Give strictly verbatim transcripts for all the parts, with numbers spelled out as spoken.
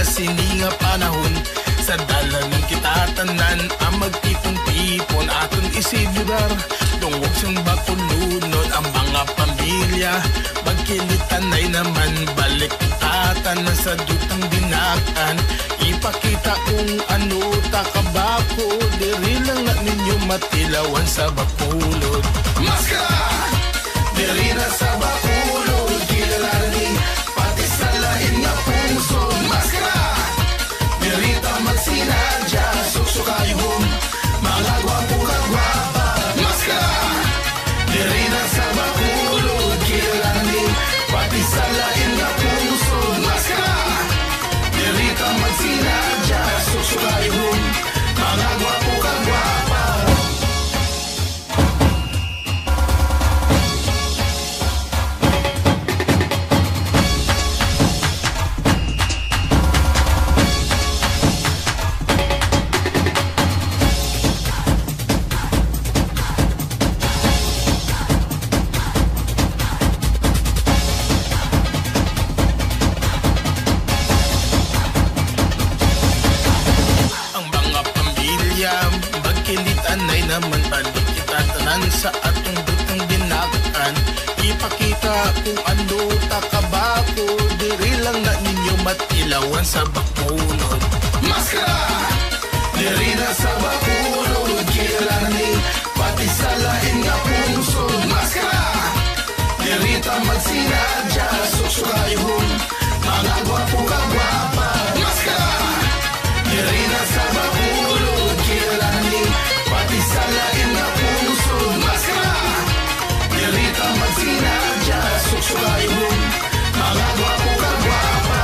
sini nga panahon. Sa dalanan kita tanan ang magtipon-tipon aton isilibrar. Dungog sang bakulunod ang mga pamilya. Magkilitanay naman balik tatanan sa dutang dinakan. Ipakita kung ano takabako. Diri lang na ninyo matilawan sa bakulod. Maskara! Diri na sa bakulod. Kilalanin pati sa lain nga puso. Maskara! Diri ta magsinadya. Suksukayong mga gwapo ka gwapa. Maskara! Diri na sa bakulod. Kilalanin pati sa lain nga puso. Maskara! Diri ta magsinadya. Suksukayong mga gwapo ka gwapa. Magkilitanay naman balik kita tanan sa atong dutang dinakan. Ipakita kung ano takabako. Diri lang na ninyo matilawan sa bakulod. Maskara! Diri na sa bakulod. Kilalanin pati sa lain nga puso. Maskara! Diri ta magsinadya. Suksukayong mga gwapo ka gwapa. Maskara! Diri na sa bakulod. Kilalanin pati sa lain nga puso. Maskara! Diri ta magsinadya. Suksukayong mga gwapo ka gwapa.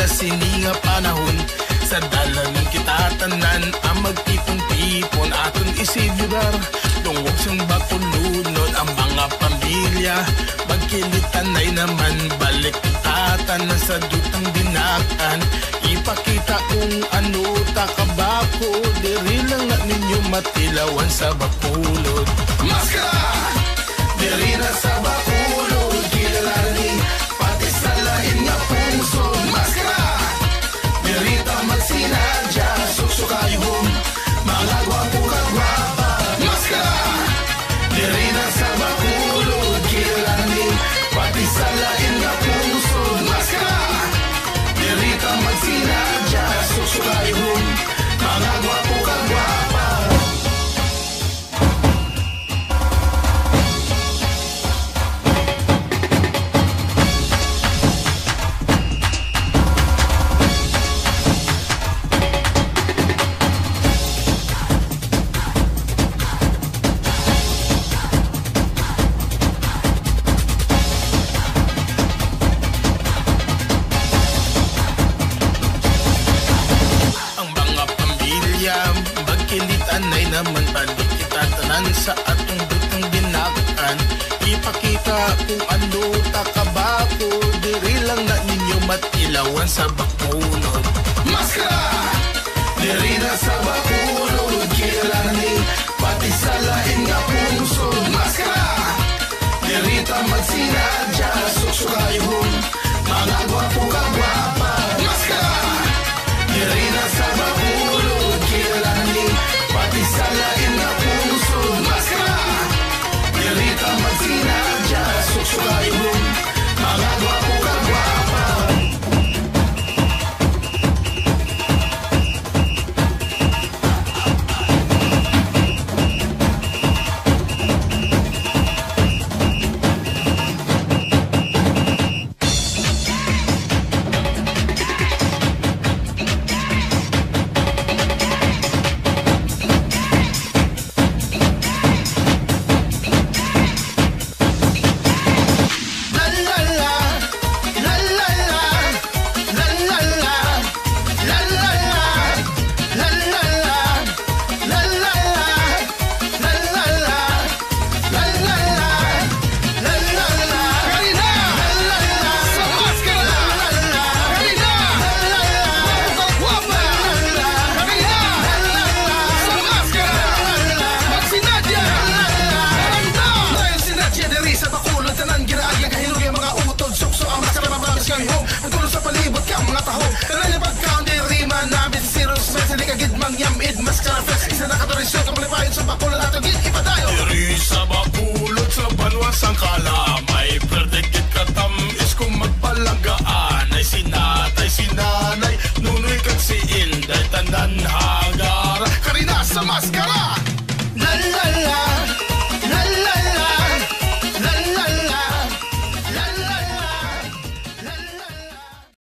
sininga panahon. Sa dalamin kita tanan ang magtipon-tipon aton isibidar. Tungog sang bakulunod ang mga pamilya. Magkilitan ay naman balik kita tanan sa dutang dinakan. Ipakita kung ano takabako. Diri lang na ninyo matilawan sa bakulod. Maskara! Diri na sa bakulod kilala pati sa lain nga puso. Maskara! Diri ta magsinadya susukayhom mga gwapo ka gwapa. Maskara! Diri na sa bakulod kilala pati sa lain nga puso. Maskara! Diri ta magsinadya susukayhom mga gwapo ka gwapa. Bagkilitan ay naman balik kita tanan sa atong dutang dinakan. Ipakita kung ano takabako. Diri lang na ninyo matilawan sa bakulod. Maskara! Diri na sa bakulod